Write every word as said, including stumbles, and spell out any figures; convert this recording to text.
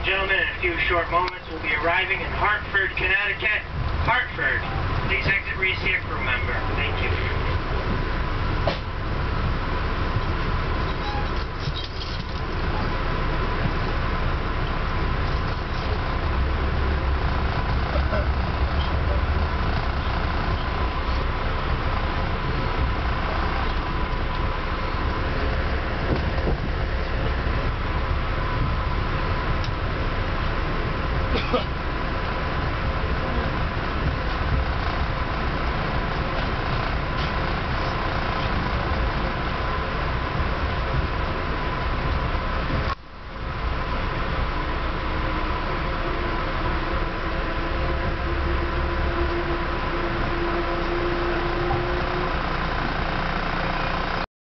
gentlemen, in a few short moments, we'll be arriving in Hartford, Connecticut. Hartford. Please exit where you see a crew member. Thank you.